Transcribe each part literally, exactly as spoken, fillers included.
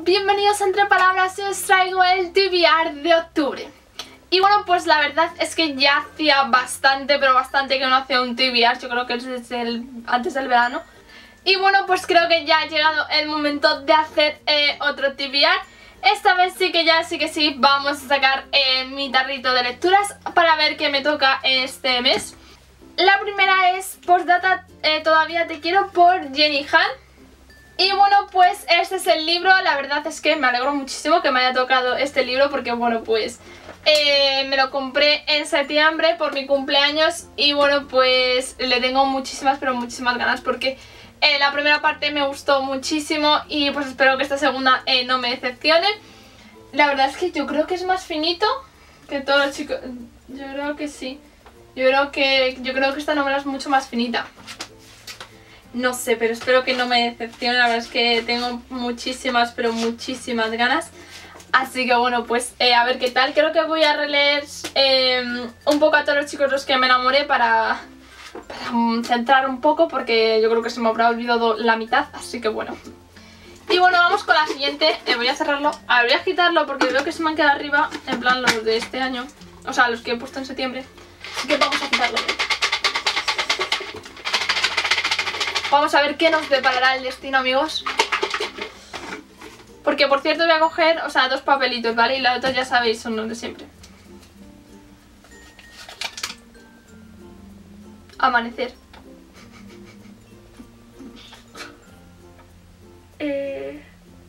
bienvenidos a Entre Palabras y os traigo el T B R de octubre. Y bueno, pues la verdad es que ya hacía bastante, pero bastante que no hacía un T B R, yo creo que es desde el, antes del verano. Y bueno, pues creo que ya ha llegado el momento de hacer eh, otro T B R. Esta vez sí que ya, sí que sí, vamos a sacar eh, mi tarrito de lecturas para ver qué me toca este mes. La primera es Postdata, eh, Todavía te quiero, por Jenny Han. Y bueno, pues este es el libro. La verdad es que me alegro muchísimo que me haya tocado este libro porque bueno, pues eh, me lo compré en septiembre por mi cumpleaños. Y bueno, pues le tengo muchísimas, pero muchísimas ganas porque eh, la primera parte me gustó muchísimo y pues espero que esta segunda eh, no me decepcione. La verdad es que yo creo que es más finito que todos los chicos. Yo creo que sí. Yo creo que, yo creo que esta novela es mucho más finita. No sé, pero espero que no me decepcione. La verdad es que tengo muchísimas, pero muchísimas ganas. Así que bueno, pues eh, a ver qué tal. Creo que voy a releer eh, un poco a todos los chicos los que me enamoré para, para um, centrar un poco, porque yo creo que se me habrá olvidado la mitad. Así que bueno. Y bueno, vamos con la siguiente. eh, Voy a cerrarlo. A ver, voy a quitarlo porque veo que se me han quedado arriba. En plan los de este año. O sea, los que he puesto en septiembre. Así que vamos a quitarlo. Vamos a ver qué nos deparará el destino, amigos. Porque por cierto voy a coger, o sea, dos papelitos, ¿vale? Y los otros ya sabéis, son los de siempre. Amanecer. Eh...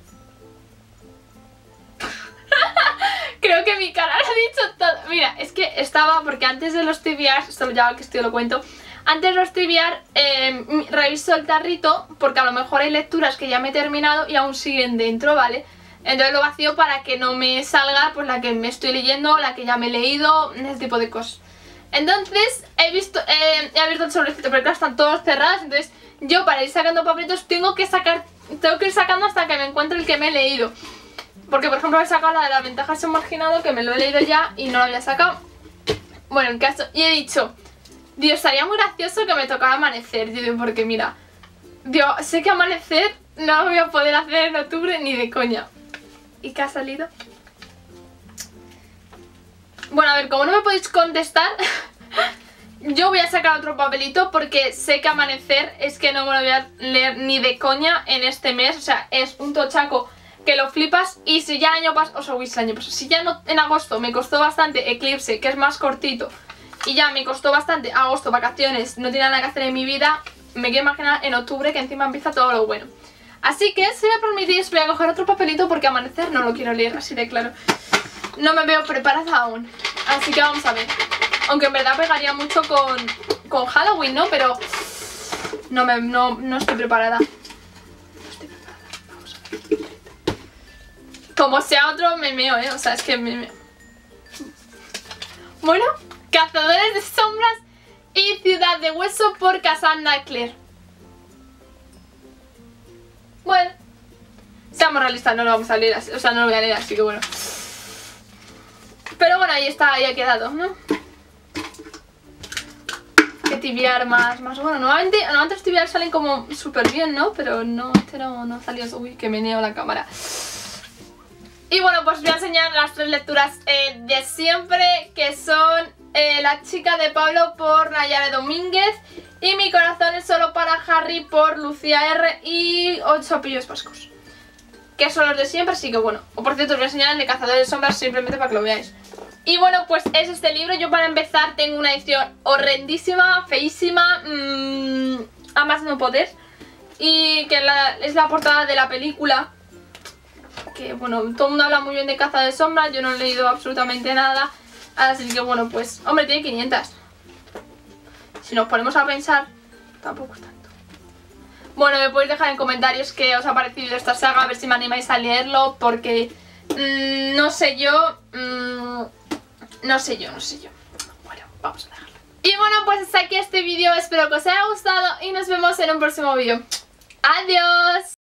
Creo que mi cara lo ha dicho todo. Mira, es que estaba, porque antes de los T B Rs, esto ya que estoy lo cuento, antes de los T B R eh, reviso el tarrito porque a lo mejor hay lecturas que ya me he terminado y aún siguen dentro, ¿vale? Entonces lo vacío para que no me salga pues la que me estoy leyendo, la que ya me he leído, ese tipo de cosas. Entonces he visto, eh, he abierto el sobrecito, pero claro, están todos cerrados. Entonces yo para ir sacando papelitos tengo que sacar, tengo que ir sacando hasta que me encuentre el que me he leído. Porque por ejemplo he sacado la de las ventajas de marginado, que me lo he leído ya y no lo había sacado. Bueno, en caso, y he dicho, Dios, estaría muy gracioso que me tocara Amanecer. Yo digo, porque mira, Dios, sé que Amanecer no lo voy a poder hacer en octubre ni de coña. ¿Y qué ha salido? Bueno, a ver, como no me podéis contestar, yo voy a sacar otro papelito porque sé que Amanecer es que no me lo voy a leer ni de coña en este mes. O sea, es un tochaco que lo flipas. Y si ya el año pasado, o sea, uy, el año pasado, si ya no, en agosto me costó bastante Eclipse, que es más cortito, y ya me costó bastante agosto, vacaciones, no tenía nada que hacer en mi vida, me quiero imaginar en octubre, que encima empieza todo lo bueno. Así que, si me permitís, voy a coger otro papelito porque Amanecer no lo quiero leer, así de claro. No me veo preparada aún. Así que vamos a ver. Aunque en verdad pegaría mucho con, con Halloween, ¿no? Pero no, me, no, no estoy preparada. No estoy preparada. Vamos a ver. Como sea otro, me meo, ¿eh? O sea, es que me meo. Bueno, Cazadores de sombras y Ciudad de hueso, por Cassandra Clare. Bueno, seamos realistas, no lo vamos a leer así, o sea, no lo voy a leer así que bueno. Pero bueno, ahí está, ahí ha quedado, ¿no? Que tibiar más, más bueno. Normalmente, normalmente los tibiar salen como súper bien, ¿no? Pero no, este no, no salió. Uy, que meneo la cámara. Y bueno, pues voy a enseñar las tres lecturas eh, de siempre, que son eh, La chica de Pablo, por Nayara Domínguez, y Mi corazón es solo para Harry, por Lucía R, y Ocho apellidos vascos, que son los de siempre, así que bueno. O por cierto, os voy a enseñar el de Cazadores de sombras simplemente para que lo veáis. Y bueno, pues es este libro. Yo para empezar tengo una edición horrendísima, feísima, mmm, a más no poder, y que la, es la portada de la película. Que bueno, todo el mundo habla muy bien de Caza de Sombras, yo no he leído absolutamente nada. Así que bueno, pues, hombre, tiene quinientas. Si nos ponemos a pensar, tampoco es tanto. Bueno, me podéis dejar en comentarios qué os ha parecido esta saga, a ver si me animáis a leerlo, porque mmm, no sé yo, mmm, no sé yo, no sé yo. Bueno, vamos a dejarlo. Y bueno, pues hasta aquí este vídeo, espero que os haya gustado y nos vemos en un próximo vídeo. ¡Adiós!